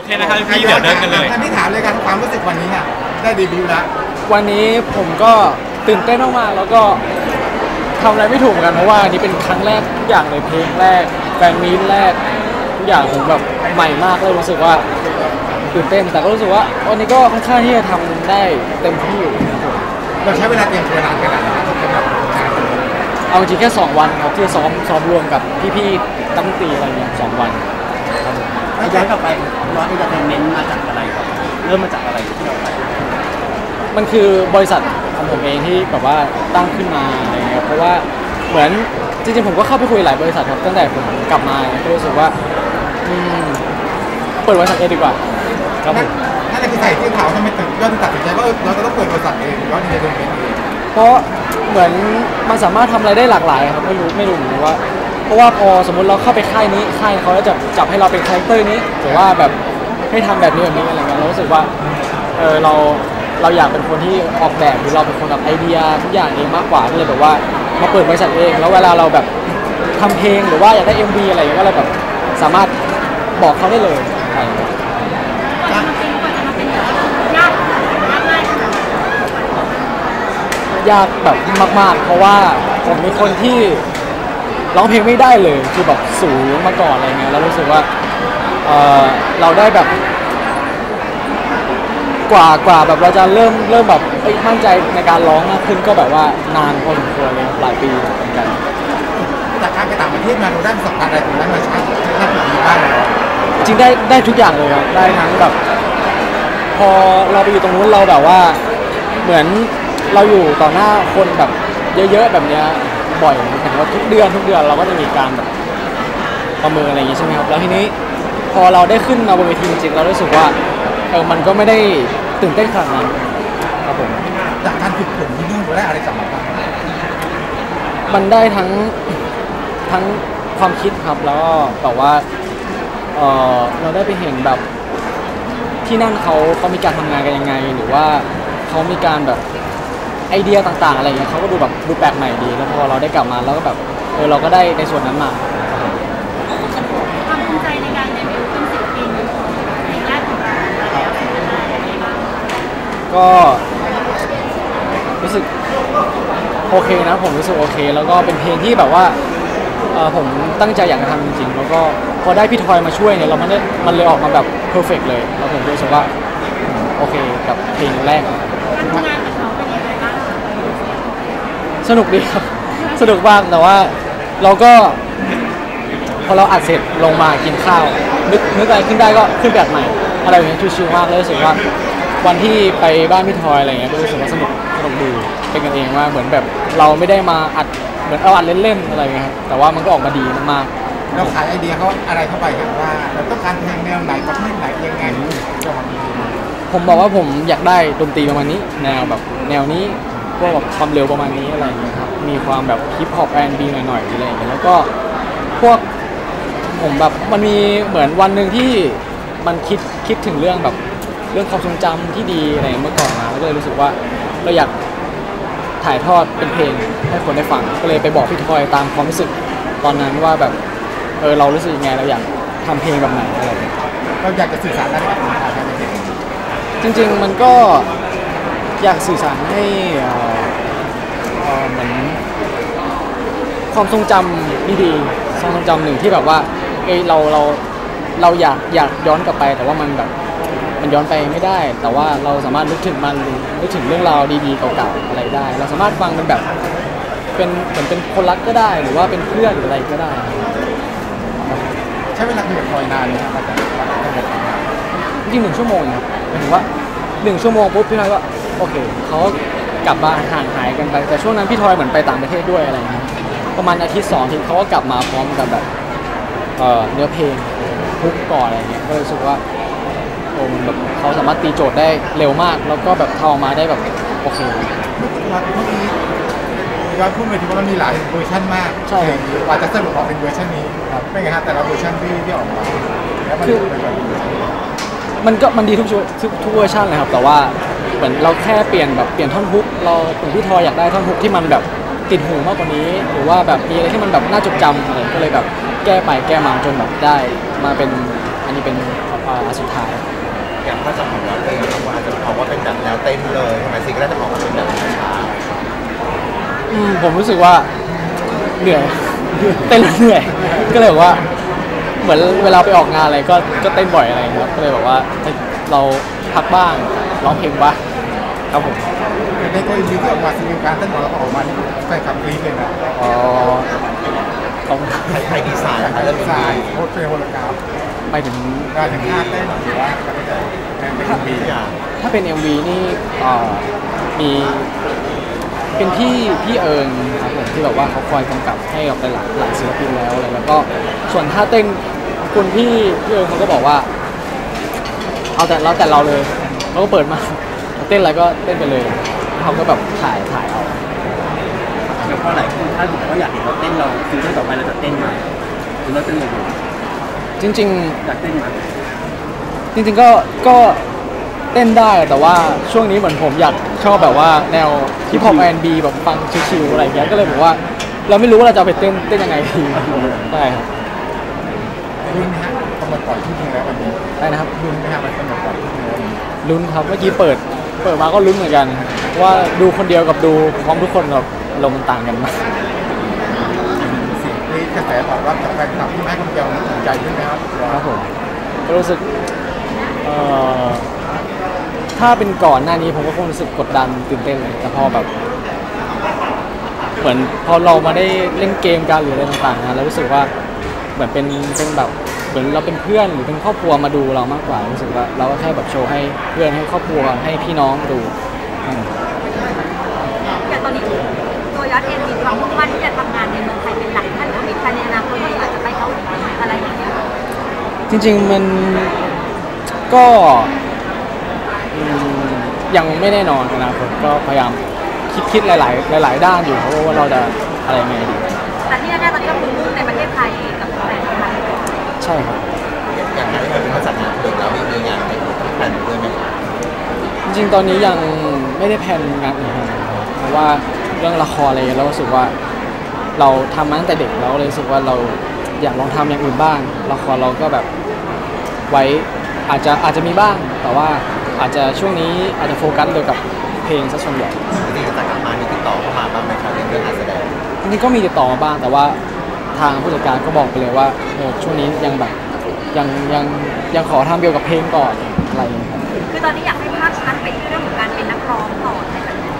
เคนะครับพี่เดี๋ยวเดินกันเลยท่านที่ถามเลยกันความรู้สึกวันนี้ค่ะได้เดบิวต์แล้ววันนี้ผมก็ตื่นเต้นมากๆแล้วก็ทำอะไรไม่ถูกเหมือนกันเพราะว่านี่เป็นครั้งแรกทุกอย่างเลยเพลงแรกแฟนมีตแรกทุกอย่างผมแบบใหม่มากเลยรู้สึกว่าตื่นเต้นแต่ก็รู้สึกว่าวันนี้ก็ค่อนข้างที่จะทำได้เต็มที่อยู่ครับผมเราใช้เวลาเตรียมตัวนานขนาดไหนสำหรับงานเอาจริงแค่2 วันครับที่ซ้อมรวมกับพี่ๆตั้งตีอะไรเงี้ย2 วันครับผมย้อนกลับไปร้อนเอนเตอร์เทนเมนต์มาจากอะไรครับเริ่มมาจากอะไรที่เราไปมันคือบริษัทของผมเองที่แบบว่าตั้งขึ้นมาอะไรเงี้ยเพราะว่าเหมือนจริงๆผมก็เข้าไปคุยหลายบริษัทครับตั้งแต่ผมกลับมาก็รู้สึกว่าเปิดบริษัทเองดีกว่าครับผมนั่นคือใส่ที่เท้าทำไมถึงยอดตัดสินใจว่าเราจะต้องเปิดบริษัทเองยอดเงินเองเพราะเหมือนมันสามารถทำอะไรได้หลากหลายครับไม่รู้เหมือนกันว่าเพราะว่าพอสมมุติเราเข้าไปค่ายนี้ค่ายเขาจะจับให้เราเป็นคาแรคเตอร์นี้หรือว่าแบบให้ทำแบบนี้อะไรเงี้ยเรารู้สึกว่าเราอยากเป็นคนที่ออกแบบหรือเราเป็นคนแบบไอเดียทุกอย่างเองมากกว่าก็เลยแบบว่ามาเปิดบริษัทเองแล้วเวลาเราแบบทำเพลงหรือว่าอยากได้ MV อะไรอย่างเงี้ยก็เลยแบบสามารถบอกเขาได้เลยอะไรอย่างเงี้ยยากแบบมากๆเพราะว่าผมเป็นคนที่ร้องเพลงไม่ได้เลยคือแบบสูงมาก่อนอะไรเงี้ยแล้วรู้สึกว่าเราได้แบบกว่าแบบเราจะเริ่มแบบมั่นใจในการร้องมากขึ้นก็แบบว่านานพอสมควรเลยหลายปีเหมือนกันจากการไปต่างประเทศมาเราได้ประสบการณ์อะไรตรงนั้นมาใช้ถ้าถึงดีบ้างจริงได้ทุกอย่างเลยครับได้ทั้งแบบพอเราไปอยู่ตรงนู้นเราแบบว่าเหมือนเราอยู่ต่อหน้าคนแบบเยอะๆแบบเนี้ยบ่อยเห็นว่าทุกเดือนเราก็จะมีการแบบประเมินอะไรอย่างงี้ใช่ไหมครับแล้วทีนี้พอเราได้ขึ้นมาบนเวทีจริงๆเรารู้สึกว่ามันก็ไม่ได้ตื่นเต้นขนาดนั้นครับผมจากการฝึกฝนที่นู่นเราได้อะไรกลับมาบ้างมันได้ทั้งความคิดครับแล้วก็แบบว่าเราได้ไปเห็นแบบที่นั่นเขามีการทำงานกันยังไงหรือว่าเขามีการแบบไอเดียต่างๆอะไรเงี้ยเขาก็ดูแปลกใหม่ดีแล้วพอเราได้กลับมาแล้วก็แบบเราก็ได้ในส่วนนั้นมาความภูมิใจในการเดบิวต์เป็นศิลปินเพลงแรกของเราแล้วเป็นยังไงบ้างก็รู้สึกโอเคนะผมรู้สึกโอเคแล้วก็เป็นเพลงที่แบบว่าผมตั้งใจอยากจะทำจริงๆแล้วก็พอได้พี่ทอยมาช่วยเนี่ยมันเลยออกมาแบบเพอร์เฟกต์เลยแล้วผมรู้สึกว่าโอเคกับเพลงแรกการทำงานกับเขาเป็นยังไงบ้างสนุกดีครับสนุกมากแต่ว่าเราก็พอเราอัดเสร็จลงมากินข้าวนึกอะไรขึ้นได้ก็ขึ้นแบบใหม่อะไรอย่างเงี้ยชิวๆมากเลยรู้สึกว่าวันที่ไปบ้านพี่ทอยอะไรเงี้ยก็รู้สึกว่าสนุกดีเป็นกันเองว่าเหมือนแบบเราไม่ได้มาอัดเหมือนอัดเล่นๆอะไรเงี้ยแต่ว่ามันก็ออกมาดีมากๆเราขายไอเดียเขาอะไรเข้าไปครับว่าเราต้องการเพลงแนวไหนประเภทไหนยังไงผมบอกว่าผมอยากได้ดนตรีประมาณนี้แนวแบบแนวนี้พวกแบบความเร็วประมาณนี้อะไรอย่างเงี้ยครับมีความแบบฮิปฮอป R&B หน่อยๆอะไรอย่างเงี้ยแล้วก็พวกผมแบบมันมีเหมือนวันหนึ่งที่มันคิดถึงเรื่องแบบเรื่องความทรงจำที่ดีอะไรเมื่อก่อนมาแล้วก็เลยรู้สึกว่าเราอยากถ่ายทอดเป็นเพลงให้คนได้ฟังก็เลยไปบอกพี่ทอยตามความรู้สึกตอนนั้นว่าแบบเรารู้สึกยังไงเราอยากทำเพลงแบบไหนอะไรอย่างเงี้ยเราอยากจะสื่อสารอะไรกับคนฟังจริงๆมันก็อยากสื่อสารให้เหมือนความทรงจำดีๆความทรงจำหนึ่งที่แบบว่าเราอยากย้อนกลับไปแต่ว่ามันแบบมันย้อนไปไม่ได้แต่ว่าเราสามารถนึกถึงเรื่องราวดีๆเก่าๆอะไรได้เราสามารถฟังมันแบบเป็นเหมือนเป็นคนรักก็ได้หรือว่าเป็นเพื่อนหรืออะไรก็ได้ใช้เวลาคุยกับทอยนานเลยครับอาจารย์จริง1 ชั่วโมงครับหมายถึงว่า1 ชั่วโมงปุ๊บพี่ทอยว่าโอเคเขากลับมาห่างหายกันไปแต่ช่วงนั้นพี่ทอยเหมือนไปต่างประเทศด้วยอะไรอย่างเงี้ยประมาณอาทิตย์2 อาทิตย์เขาก็กลับมาพร้อมกับแบบเนื้อเพลงทุกก่อนอะไรเงี้ยก็รู้สึกว่ามันแบบเขาสามารถตีโจทย์ได้เร็วมากแล้วก็แบบทำออกมาได้แบบโอเคย้อนพูดไปที่ว่ามันมีหลายเวอร์ชันมากใช่ว่าจะสรุปออกเป็นเวอร์ชันนี้เป็นไงฮะแต่ละเวอร์ชันที่ออกมาแล้วมันดีทุกเวอร์ชันเลยครับแต่ว่าเหมือนเราแค่เปลี่ยนท่อนฮุกเราถึงพี่ทอยอยากได้ท่อนฮุกที่มันแบบติดหูมากกว่านี้หรือว่าแบบมีอะไรที่มันแบบน่าจดจำอะไรก็เลยแบบแก้ไปแก้มาจนแบบได้มาเป็นอันนี้เป็นาสุดท้ายอย่างถ้าจะของเราเองบางคนอาจจะบอกว่าเป็นแบบแนวเต้นเลยทำไมซิงก็ได้จะบอกว่าเป็นแบบช้าผมรู้สึกว่าเหนื่อย เต้นแล้วเหนื่อย ก็เลยบอกว่าเหมือนเวลาไปออกงานอะไรก็เต้นบ่อยอะไรครับก็เลยบอกว่าเราพักบ้างร้องเพลงบ้างครับผมในตัวอินดี้ที่ออกมาซีรีส์การเต้นของเราออกมานี่แฟนคลับกรี๊ดเลยนะอ๋อขอบคุณไทยดีไซน์นะคะเรื่องดีไซนี้น์โคตรเฟรโฮลกราฟไปถึงการถึงท่าเต้นหรือว่าการแต่งเป็นบีอย่างถ้าเป็น MV นี่มีเป็นพี่เอิงครับผมที่แบบว่าเขาคอยกำกับให้กับหลายศิลปินแล้วอะไรแล้วก็ส่วนท่าเต้นคุณพี่เอิงเขาก็บอกว่า เอาแต่เราเลยเขาก็เปิดมาเต้นอะไรก็เต้นไปเลยเขาก็แบบถ่ายเอาแล้วพอหลายคนถ้าบอกว่าอยากเห็นเราเต้นเราซิงเกิลต่อไปเราจะเต้นไหมหรือเราเต้นเลยจริงอยากเต้นไหมๆจริงๆก็เต้นได้แต่ว่าช่วงนี้เหมือนผมอยากชอบแบบว่าแนวฮิปฮอป R&B แบบฟังชิลๆอะไรอย่างเงี้ยก็เลยบอกว่าเราไม่รู้ว่าเราจะเอาไปเต้นยังไงดีใช่ครับรุ่นนี้ฮะกำหนดปล่อยที่นึงแล้ววันนี้ได้นะครับรุ่นนี้ฮะมันกำหนดปล่อยที่นึงแล้ววันนี้ลุ้นครับเมื่อกี้เปิดมาก็ลุ้นเหมือนกันว่าดูคนเดียวกับดูพร้อมทุกคนแบบลมณ์มันต่างกันมากเสียงกรี๊ดกระแสตอบรับจากแฟนคลับที่ให้คนเดียวมันถูกใจขึ้นไหมครับครับผมก็รู้สึกถ้าเป็นก่อนหน้านี้ผมก็คงรู้สึกกดดันตื่นเต้นเลยแต่พอแบบเหมือนพอเรามาได้เล่นเกมกันหรืออะไรต่างๆนะเรารู้สึกว่าเหมือนเป็นแบบเหมือนเราเป็นเพื่อนหรือเป็นครอบครัวมาดูเรามากกว่ารู้สึกว่าเราก็แค่แบบโชว์ให้เพื่อนให้ครอบครัวให้พี่น้องดูอืมอย่างตอนนี้ตัวยอดเองมีความมุ่งมั่นที่จะทำงานในเมืองไทยเป็นหลักท่านก็มีแผนในอนาคตว่าอาจจะไปเกาหลีอะไรอย่างเงี้ยจริงๆมันก็ยังไม่แน่นอนอนาคตก็พยายามคิดหลายด้านอยู่เพราะว่าเราจะอะไรยังไงดีแต่ที่แน่ๆตอนนี้ก็คือมุ่งในประเทศไทยกับแฟนไทยใช่ครับอย่างนั้นที่เราจัดงานเด็กแล้วมีงานในแผนด้วยไหมครับจริงๆตอนนี้ยังไม่ได้แพลนงานอื่นเลยเพราะว่าเรื่องละครอะไรเรารู้สึกว่าเราทำมาตั้งแต่เด็กเราเลยรู้สึกว่าเราอยากลองทำอย่างอื่นบ้างละครเราก็แบบไว้อาจจะมีบ้างแต่ว่าอาจจะช่วงนี้อาจจะโฟกัสเกี่ยวกับเพลงซะส่วนใหญ่จริงๆจากกลับมามีติดต่อเข้ามาบ้างไหมครับเรื่องการแสดงจริงๆก็มีติดต่อมาบ้างแต่ว่าทางผู้จัดการก็บอกไปเลยว่าช่วงนี้ยังแบบยังขอทำเกี่ยวกับเพลงก่อนอะไรอย่างเงี้ยครับคือตอนนี้อยากให้ภาคชั้นไปที่เรื่องของการเป็นนักร้องต่ออะไรแบบนี้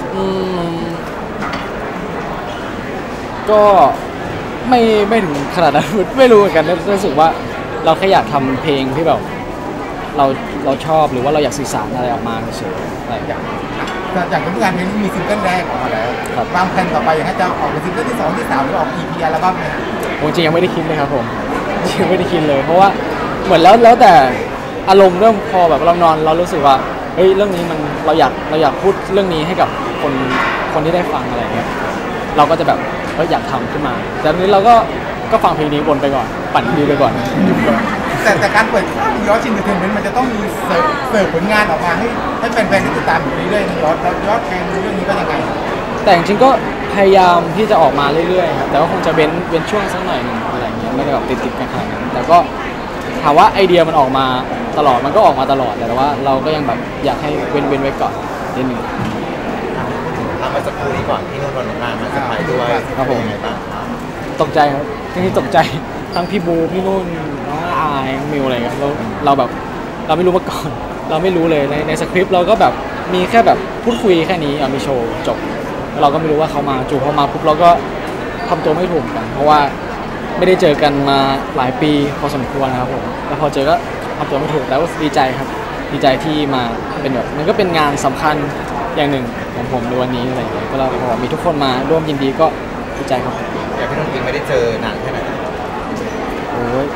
ก็ไม่ถึงขนาดนั้น ไม่รู้เหมือนกันรู้สึกว่าเราแค่อยากทำเพลงที่แบบเราชอบหรือว่าเราอยากสื่อสารอะไรออกมาเฉยๆอะไรอย่างเงี้ยจากผลงานเพลงนี้มีซิงเกิลแรกออกมาแล้วครับวางแผนต่อไปอย่างไรจะออกเป็นซิงเกิลที่2ที่3หรือออก EP อัลบั้มไหมฮะผมจริงยังไม่ได้คิดเลยครับผม ยังไม่ได้คิดเลย เพราะว่าเหมือนแล้วแต่อารมณ์เริ่มพอแบบเรานอนเรารู้สึกว่าเฮ้ยเรื่องนี้มันเราอยากพูดเรื่องนี้ให้กับคนที่ได้ฟังอะไรเงี้ยเราก็จะแบบอยากทำขึ้นมาแต่ทีนี้เราก็ฟังเพลงนี้วนไปก่อนปั่นวิวไปก่อนแต่การเปิดยอดชินเตอร์เทนเมนต์มันจะต้องมีเสิร์ฟผลงานออกมาให้แฟนๆได้ติดตามอยู่เรื่อยๆนะยอดเพลงเรื่องนี้ก็ยังไงแต่จริงๆก็พยายามที่จะออกมาเรื่อยๆครับแต่ว่าคงจะเว้นช่วงสักหน่อยหนึงอะไรเงี้ยไม่ได้แบบติดกันขนาดนั้นแต่ก็ถามว่าไอเดียมันออกมาตลอดมันก็ออกมาตลอดแต่ว่าเราก็ยังแบบอยากให้เว้นไว้ก่อนนิดนึงทำมาสักครู่นี้ก่อนที่นุ่นวันงานมาสไปด้วยครับผมเป็นยังไงบ้างครับตกใจครับจริงๆตกใจทั้งพี่บูพี่นุ่นน้องอายน้องมิวอะไรเงี้ยเราแบบเราไม่รู้มาก่อน เราไม่รู้เลยในสคริปต์เราก็แบบมีแค่แบบพูดคุยแค่นี้มีโชว์จบเราก็ไม่รู้ว่าเขามาจู่พอมาปุ๊บเราก็ทำตัวไม่ถูกกัน เพราะว่าไม่ได้เจอกันมาหลายปีพอสมควรนะครับผมแล้วพอเจอก็ทำตัวไม่ถูกแต่ว่าดีใจครับดีใจที่มาเป็นแบบมันก็เป็นงานสำคัญอย่างหนึ่งของผมในวันนี้อะไรอย่างเงี้ยก็เราพอมีทุกคนมาร่วมยินดีก็ดีใจครับอย่างพี่นุ่นเองไม่ได้เจอนานแค่ไหนโอ้ย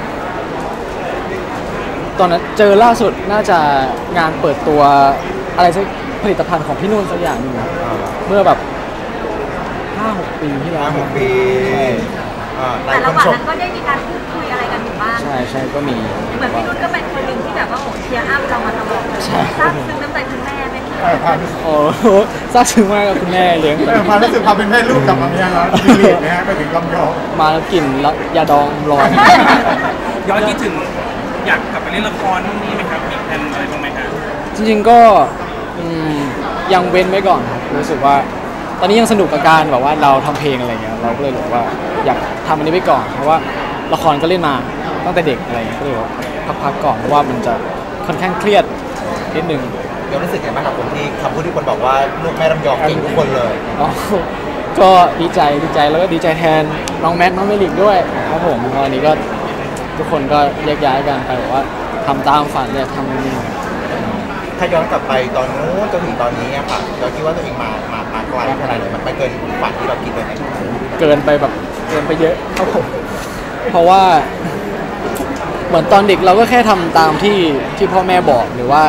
ตอนนั้นเจอล่าสุดน่าจะงานเปิดตัวอะไรสักผลิตภัณฑ์ของพี่นุ่นสักอย่างหนึงครับเมื่อแบบ 5-6 ปีที่แล้ว 5-6 ปีหลาแต่ยคระนหว่างชมนั้นก็ได้มีการพูดคุยอะไรกันอยู่บ้างใช่ก็มีเหมือนพี่นุ่นก็เป็นคนหนึ่งที่แบบว่าโหเชียร์อัพเรามาตลอดใช่ซาบซึ้งน้ำใจคุณแม่ไหมพี่ความรู้สึกโอ้โหซาบซึ้งมากกับคุณแม่เลี้ยงความรู้สึกความเป็นแม่ลูกกลับมาเนี่ยเราดีลีดนะฮะไปถึงลำยองมาแล้วกลิ่นแล้วยาดองลอยย้อนคิดถึงอยากกลับไปเล่นละครนู่นนี่ไหมครับมีแผนอะไรบ้างไหมครับจริงๆก็อืมยังเว้นไว้ก่อนครับรู้สึกว่าตอนนี้ยังสนุกกับการแบบว่าเราทำเพลงอะไรเงี้ยเราก็เลยรู้ว่าอยากทำอันนี้ไปก่อนเพราะว่าละครก็เล่นมาตั้งแต่เด็กอะไรเงี้ยก็เลยว่าพักๆก่อนเพราะว่ามันจะค่อนข้างเครียดนิดนึงเดี๋ยวรู้สึกไงบ้างครับผมที่คำพูดที่คนบอกว่าลูกแม่ลำยองเก่งทุกคนเลยอ๋อก็ดีใจแล้วก็ดีใจแทนน้องแม็กน้องเมลิกด้วยครับผมตอนนี้ก็ทุกคนก็แยกย้ายกันไปบอกว่าทำตามฝันเลยทำนี่ถ้าย้อนกลับไปตอนนู้นจนถึงตอนนี้อะค่ะเราคิดว่าตัวเองมาไกลขนาดไหนมันไปเกินฝันที่เราคิดเลยไหมเกินไปแบบเกินไปเยอะครับผมเพราะว่าเหมือนตอนเด็กเราก็แค่ทำตามที่พ่อแม่บอกหรือว่า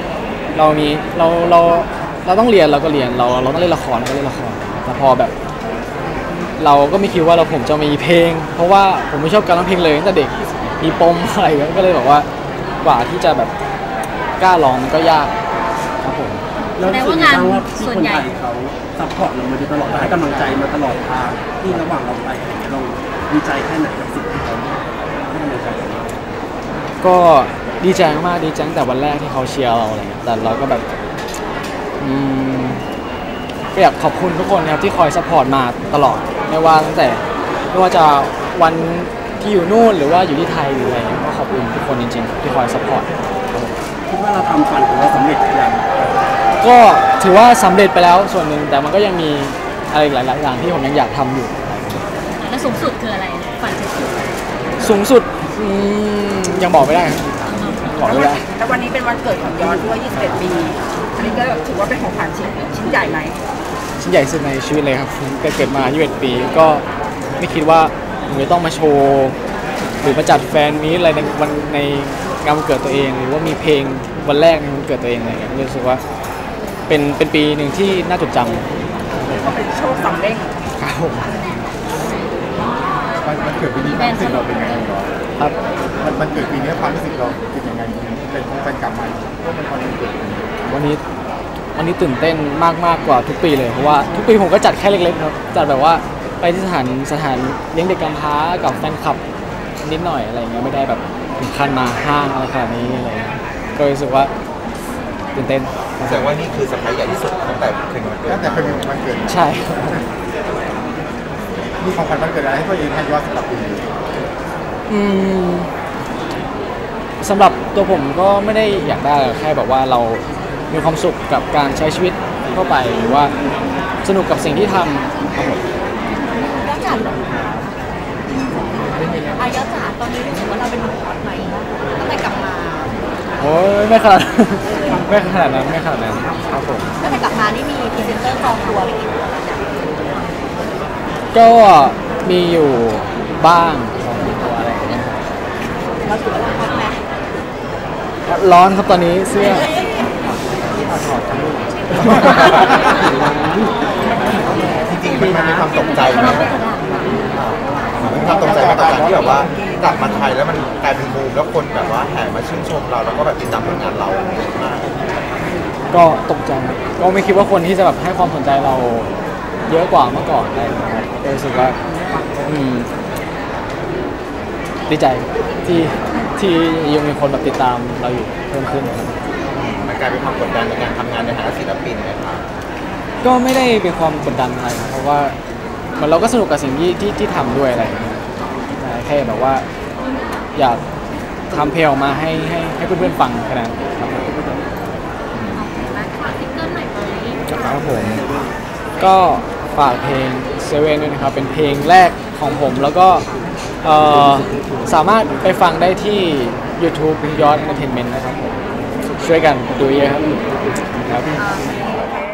เราต้องเรียนเราก็เรียนเราต้องเล่นละครก็เล่นละครแต่พอแบบ เราก็ไม่คิดว่าผมจะมีเพลง เพราะว่าผมไม่ชอบการร้องเพลงเลยตั้งแต่เด็กมีปมอะไรก็เลยบอกว่ากว่าที่จะแบบกล้าร้องมันก็ยากครับผมแล้วรู้สึกยังไงบ้างว่าที่คนไทยเขาซัพพอร์ตเรามาโดยตลอดให้กำลังใจมาตลอดทางที่ระหว่างเราไปอะไรเงี้ยเราดีใจแค่ไหนกับสิ่งที่เขาให้กำลังใจเราก็ดีใจมากดีใจตั้งแต่วันแรกที่เขาเชียร์เราอะไรเงี้ยแต่เราก็แบบก็อยากขอบคุณทุกคนนะครับที่คอยซัพพอร์ตมาตลอดไม่ว่าจะวันที่อยู่นู่นหรือว่าอยู่ที่ไทยหรืออะไรเงี้ยก็ขอบคุณทุกคนจริงๆที่คอยซัพพอร์ตคิดว่าเราทำฝันของเราสำเร็จหรือยังก็ถือว่าสำเร็จไปแล้วส่วนหนึ่งแต่มันก็ยังมีอะไรหลายๆอย่างที่ผมยังอยากทำอยู่แล้วสูงสุดคืออะไรฝันสูงสุดสูงสุดยังบอกไม่ได้ครับบอกไม่ได้แล้ววันนี้เป็นวันเกิดของยอดด้วย 21 ปี อันนี้ก็ถือว่าเป็นของขวัญชิ้นใหญ่ไหมชิ้นใหญ่สุดในชีวิตเลยครับเกิดมา21 ปีก็ไม่คิดว่าผมจะต้องมาโชว์หรือมาจัดแฟนมีตอะไรในวันในงานวันเกิดตัวเองหรือว่ามีเพลงวันแรกในวันเกิดตัวเองอะไรอย่างเงี้ยรู้สึกว่าเป็นปีหนึ่งที่น่าจดจำก็เป็นโชคสำเร็จครับผมมันเกิดปีนี้ความรู้สึกเราเป็นยังไงก่อนครับมันเกิดปีนี้ความรู้สึกเราเป็นยังไงเป็นแฟนกลับมาเพราะมันตอนนี้เกิดวันนี้ตื่นเต้นมากกว่าทุกปีเลยเพราะว่าทุกปีผมก็จัดแค่เล็กๆครับจัดแบบว่าไปที่สถานเลี้ยงเด็กกำพร้ากับแฟนคลับนิดหน่อยอะไรเงี้ยไม่ได้แบบถึงขั้นมาห้างอะไรขนาดนี้อะไรเงี้ยก็รู้สึกว่าตื่นเต้นแสดงว่านี่คือเซอร์ไพรส์ใหญ่ที่สุดตั้งแต่เคยมาเกิดตั้งแต่เป็นวันเกิดใช่ครับมีของขวัญวันเกิดอะไรให้ตัวเองให้ยอดสำหรับปีนี้สำหรับตัวผมก็ไม่ได้อยากได้แค่แบบว่าเรามีความสุขกับการใช้ชีวิตทั่วไปหรือว่าสนุกกับสิ่งที่ทำครับผมแล้วจ๋าอายะจ๋าตอนนี้รู้สึกว่าเราเป็นหนุ่มฮอตไหมตั้งแต่กลับมาโอ้ยไม่ขนาด ไม่ขนาดนั้นครับผมตั้งแต่กลับมานี่มีพรีเซนเตอร์จองตัวไปกี่ตัวแล้วจ๊ะก็มีอยู่บ้าง2 ตัวอะไรอย่างเงี้ยเราถือว่าเราฮอตไหมร้อนครับตอนนี้เสื้อจริงๆมันมีความตกใจไหมมีความตกใจมาต่อการที่แบบว่ากลับมาไทยแล้วมันกลายเป็นบูมแล้วคนแบบว่าแห่มาชื่นชมเราแล้วก็แบบติดตามผลงานเราเยอะมากก็ตกใจก็ไม่คิดว่าคนที่จะแบบให้ความสนใจเราเยอะกว่าเมื่อก่อนอะไรอย่างเงี้ยครับก็รู้สึกว่าดีใจที่ยังมีคนแบบติดตามเราอยู่เพิ่มขึ้นครับมันกลายเป็นความกดดันในการทำงานในฐานะศิลปินไหมครับก็ไม่ได้เป็นความกดดันอะไรครับเพราะว่าเหมือนเราก็สนุกกับสิ่งที่ทำด้วยอะไรอย่างเงี้ยใช่แค่แบบว่าอยากทำเพลงออกมาให้เพื่อนๆฟังแค่นั้นครับฝากซิงเกิลหน่อยไหมครับผมก็ฝากเพลงเซเว่นด้วยนะครับเป็นเพลงแรกของผมแล้วก็สามารถไปฟังได้ที่ YouTube ยอด Entertainment นะครับผมช่วยกันดูเยอะครับโอเค